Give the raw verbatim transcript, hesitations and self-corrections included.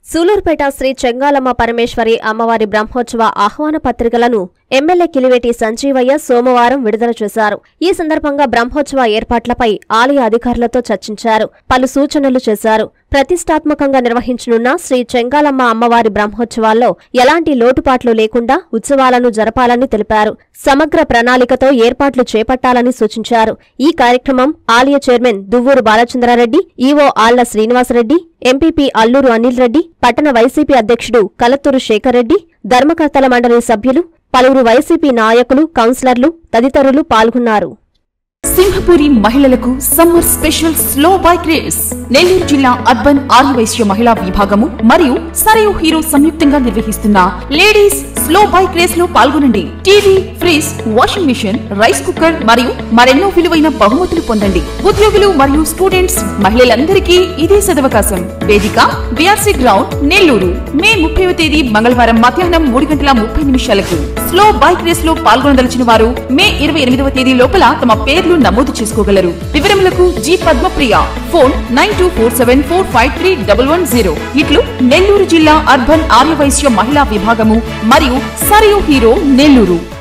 సూలూరుపేట శ్రీ చెంగాలమ్మ పరమేశ్వరి అమ్మవారి బ్రహ్మోత్సవ ఆహ్వాన పత్రికలను ఎమ్మెల్యే కిలివేటి సంజీవయ్య సోమవారం విడుదల చేశారు. ఈ సందర్భంగా బ్రహ్మోత్సవ ఏర్పాట్లపై ఆలయ అధికారులతో చర్చించారు. పలు సూచనలు చేశారు. ప్రతిష్టాత్మకంగా నిర్వహించనున్న శ్రీ చెంగాలమ్మ అమ్మవారి బ్రహ్మోత్సవాల్లో ఎలాంటి లోటుపాట్లు లేకుండా ఉత్సవాలను జరపాలని తెలిపారు. సమగ్ర ప్రణాళికతో ఏర్పాట్లు చేపట్టాలని సూచించారు. ఈ కార్యక్రమం ఆలయ chairman Duvvuru Balachandra Reddy, EO Alla Srinivasa Reddy, MPP Alluru Anil Reddy, పట్టణ వైసీపీ అధ్యక్షుడు కలత్తూరు శేఖర్ రెడ్డి, ధర్మకర్తల మండలి సభ్యులు, పలువురు వైసీపీ నాయకులు, కౌన్సిలర్లు తదితరులు పాల్గొన్నారు. సింహపురి మహిళలకు summer special slow bike race Nellore జిల్లా అర్బన్ ఆర్యవైశ్య మహిళా విభాగము మరియు సరయు హీరో సంయుక్తంగా నిర్వహిస్తున్న లేడీస్ స్లో బైక్ రేస్ లో పాల్గొనండి. TV, fridge, washing machine, rice cooker మరియు మరెన్నో విలువైన బహుమతులు పొందండి. ఉద్యోగులు మరియు స్టూడెంట్స్ మహిళలందరికీ ఇదే సదవకాశం. వేదిక బీఆర్సీ గ్రౌండ్ నెల్లూరు. మే ముప్పైవ తేదీ మంగళవారం మధ్యాహ్నం మూడు గంటల ముప్పై నిమిషాలకు స్లో బైక్ రేస్ లో పాల్గొనదలిచిన వారు మే ఇరవై ఎనిమిదవ తేదీ లోపల తమ పేర్లు నమోదు చేసుకోగలరు. వివరములకు G Padmapriya, phone nine two four seven four five three double one zero. ఇట్లు నెల్లూరు జిల్లా అర్బన్ ఆర్యవైశ్య మహిళా విభాగము మరియు సరయు హీరో నెల్లూరు.